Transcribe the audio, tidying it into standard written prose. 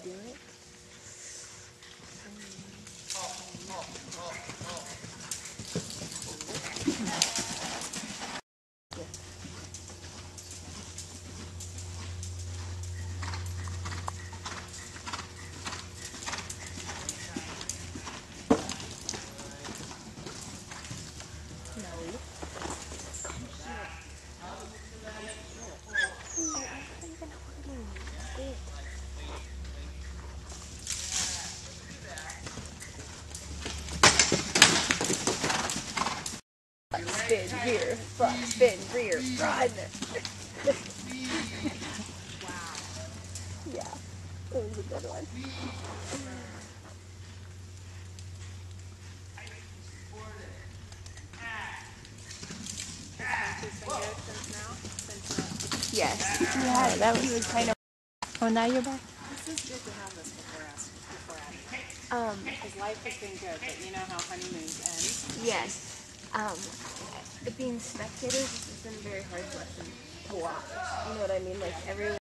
do it. Spin, rear, front, spin, rear, front. Wow. Yeah, it was a good one. Has Hunter's been good since now? Since Yes. Yeah, that was, he was kind of. Oh, now you're back. This is good to have this before Abby. His life has been good, but you know how honeymoons end. Yes. Being spectators has been very hard to watch. You know what I mean? Like everyone.